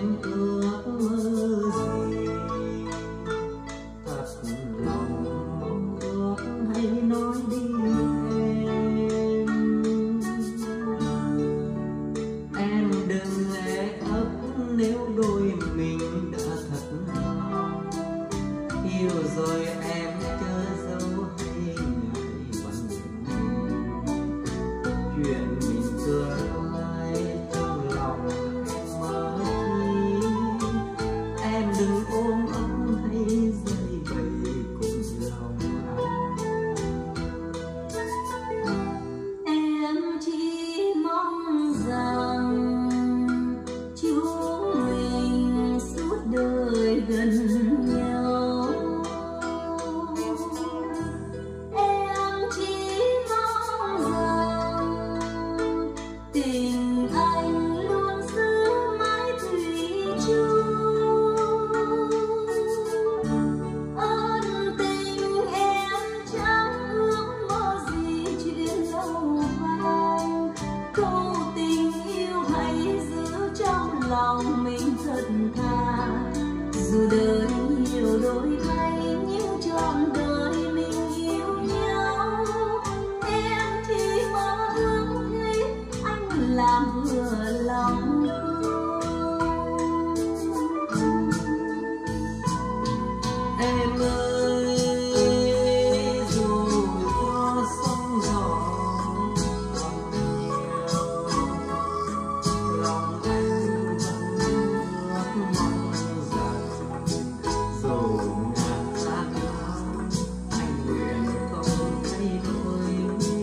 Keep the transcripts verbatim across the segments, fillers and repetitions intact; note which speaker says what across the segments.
Speaker 1: em ước mơ gì, thật lòng mong ước hãy nói đi em. Em đừng e ấp nếu đôi mình đã thật lòng, yêu rồi em chớ dấu hay ngại bận. Chuyện mình tương lai trong lòng em mơ chi, em đừng ôm ấp hay dây bầy cùng lòng anh.
Speaker 2: Em chỉ mong rằng chúng mình suốt đời gần nhau. Em chỉ mong rằng tình anh luôn giữ mãi thủy chung. Ân tình em chẳng ước mơ gì chuyện lâu vàng, câu tình yêu hãy giữ trong lòng mình thật thà. Dù đời nhiều đổi thay nhưng trọn đời mình yêu nhau. Em thì mơ ước thấy anh làm vừa lòng
Speaker 1: Em ơi, dù cho sóng gió còn nhiều, lòng anh vẫn ước mong rằng dù ngàn gian lao anh nguyện không thay đổi.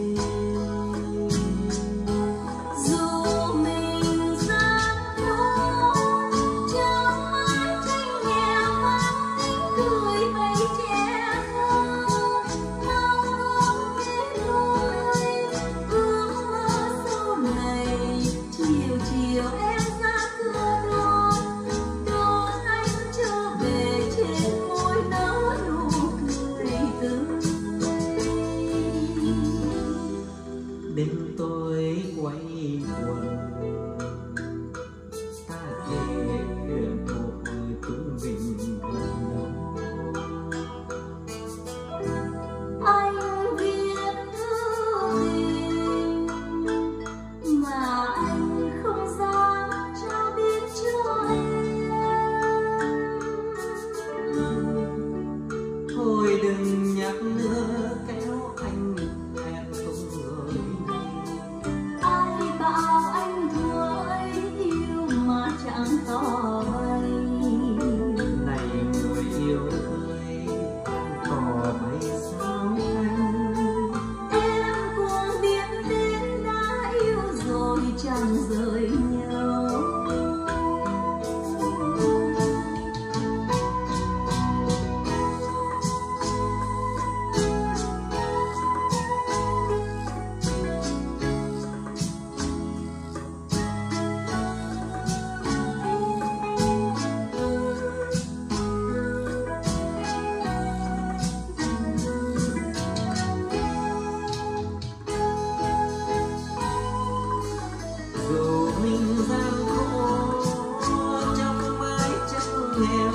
Speaker 2: dù mình gian khổ chẳng mãi tranh nghèo mang tiếng cười bày trẻ thơ. Mong ước thế đôi ước mơ sau này, chiều chiều em ra cửa đón đón anh trở về, trên môi nở nụ cười tươi.
Speaker 1: Đêm tối quay quần ta kể chuyện một hồi chúng mình gần nhau.
Speaker 2: Anh viết thư tình mà anh không dám trao biết cho em.
Speaker 1: Thôi đừng nhắc nữa kéo anh hẹn không rồi.
Speaker 2: Ai bảo anh thua ấy yêu mà chẳng tỏ bày.
Speaker 1: Này người yêu ơi, anh tỏ bày sao anh.
Speaker 2: Em cũng biết đến đã yêu rồi chẳng rời nhau.
Speaker 1: Dù mình gian khổ trong mái tranh nghèo,